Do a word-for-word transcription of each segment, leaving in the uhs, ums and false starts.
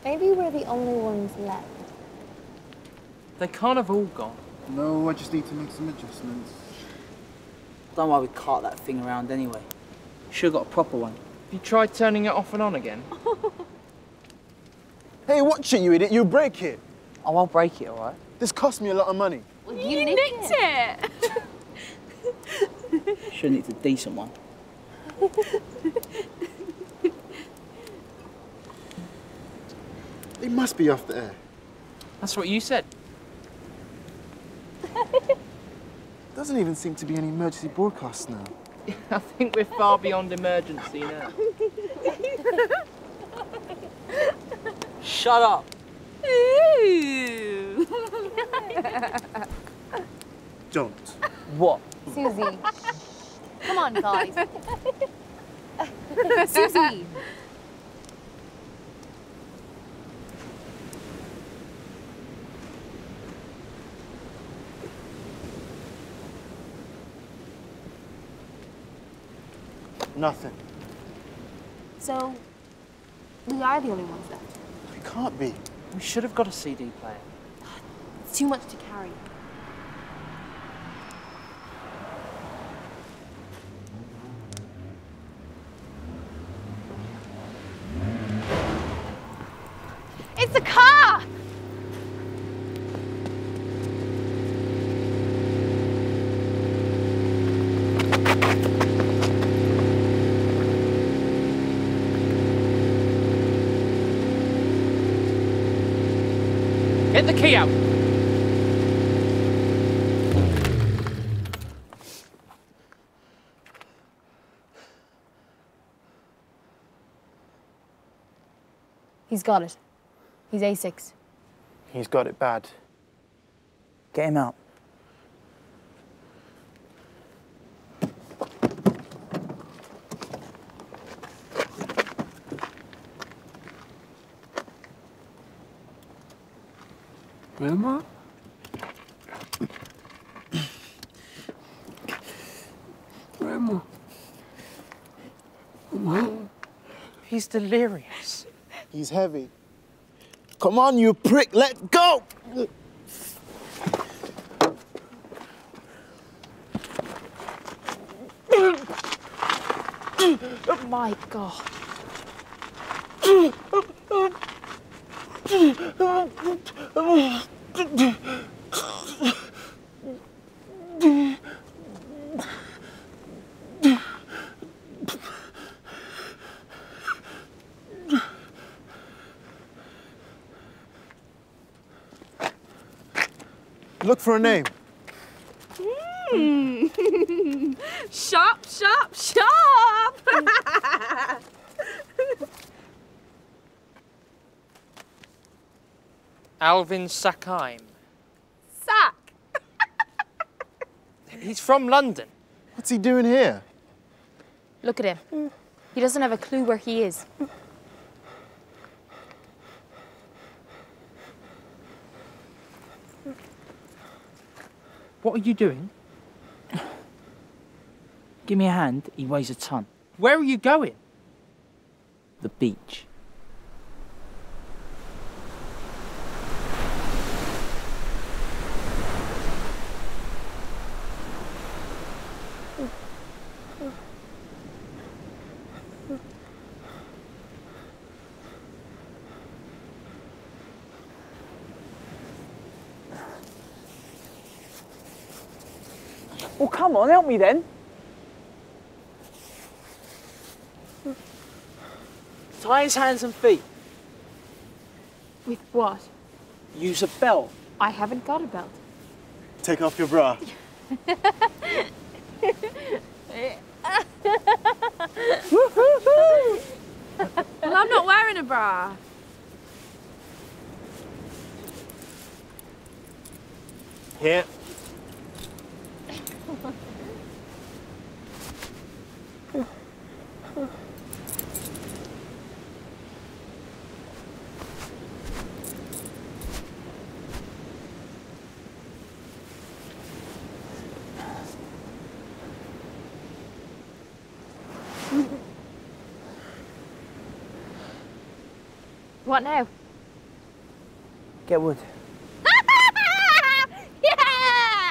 Maybe we're the only ones left. They can't have all gone. No, I just need to make some adjustments. Don't worry, we cart that thing around anyway. Should've got a proper one. Have you tried turning it off and on again? Hey, watch it, you idiot. You'll break it. Oh, I'll break it, all right? This cost me a lot of money. Well, you, you nicked, nicked it. it. Should've nicked a decent one. They must be off the air. That's what you said. Doesn't even seem to be any emergency broadcasts now. I think we're far beyond emergency now. Shut up. Ooh. Don't. What? Susie. Come on, guys. Susie. Nothing. So, we are the only ones left. It can't be. We should have got a C D player. It's too much to carry. It's the car! Get the key out. He's got it. He's A six. He's got it bad. Get him out. Grandma? Grandma? Mom? He's delirious. He's heavy. Come on, you prick, let go! Oh my God. Look for a name. Mm. Sharp, sharp, sharp! Alvin Sackheim. Sack! He's from London. What's he doing here? Look at him. He doesn't have a clue where he is. What are you doing? Give me a hand, he weighs a ton. Where are you going? The beach. Well, come on, help me then. Tie his hands and feet. With what? Use a belt. I haven't got a belt. Take off your bra. Well, I'm not wearing a bra. Here. What now? Get wood. Yeah!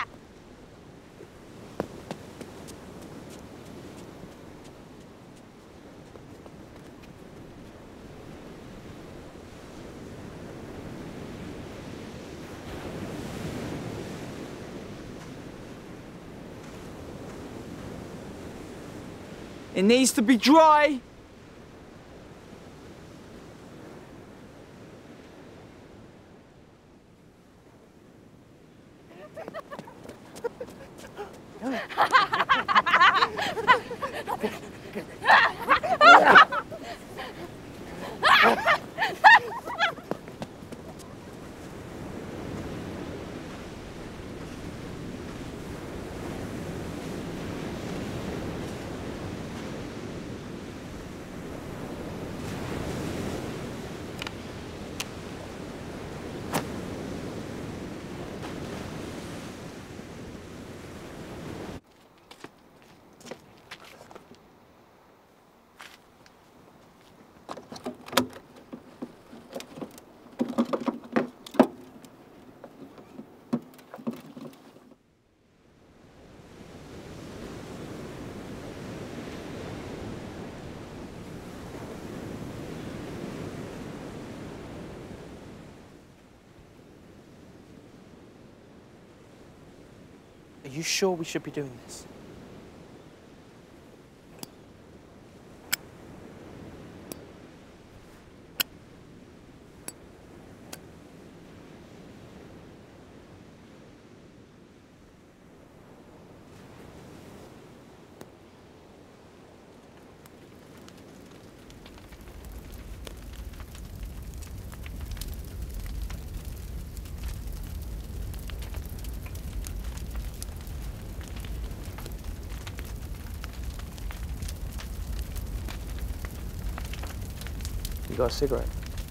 It needs to be dry. Are you sure we should be doing this? You got a cigarette?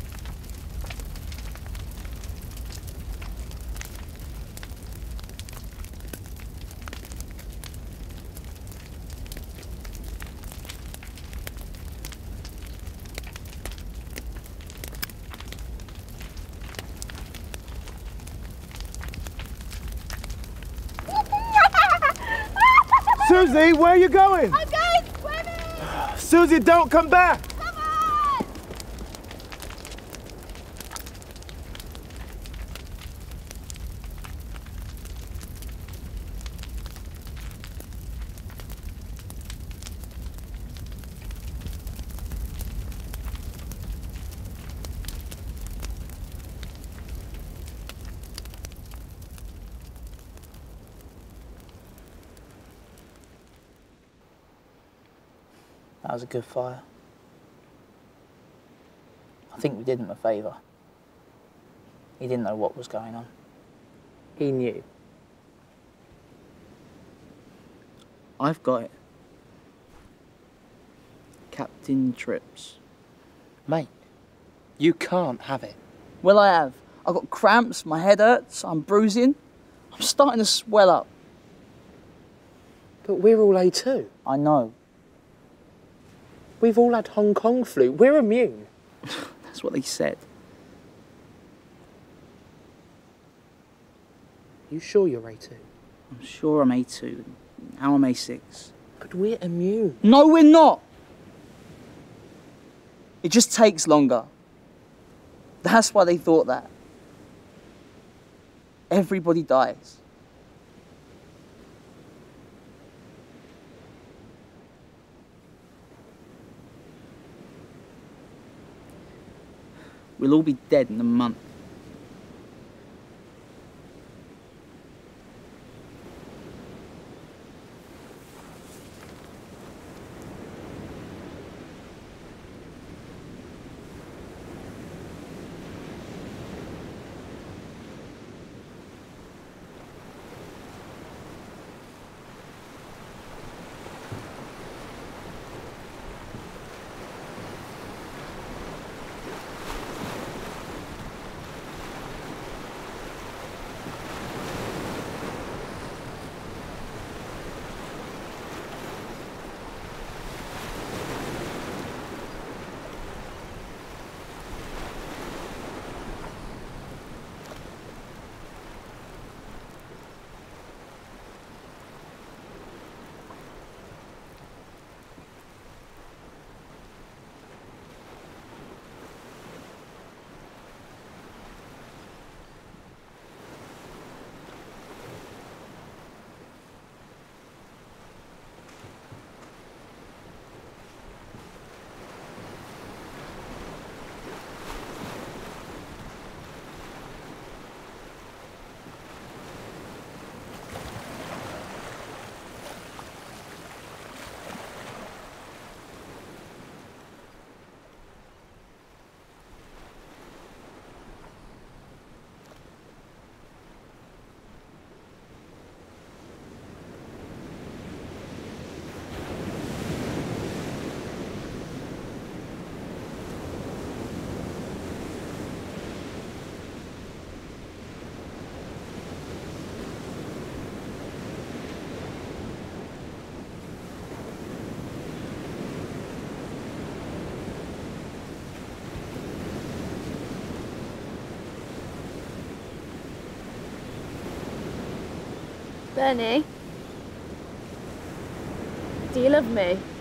Susie, where are you going? I'm going swimming! Susie, don't come back! Come on! That was a good fire. I think we did him a favour. He didn't know what was going on. He knew. I've got it. Captain Trips. Mate, you can't have it. Well, I have. I've got cramps, my head hurts, I'm bruising. I'm starting to swell up. But we're all A two. I know. We've all had Hong Kong flu. We're immune. That's what they said. You sure you're A two? I'm sure I'm A two. Now I'm A six. But we're immune. No, we're not. It just takes longer. That's why they thought that. Everybody dies. We'll all be dead in a month. Bernie, do you love me?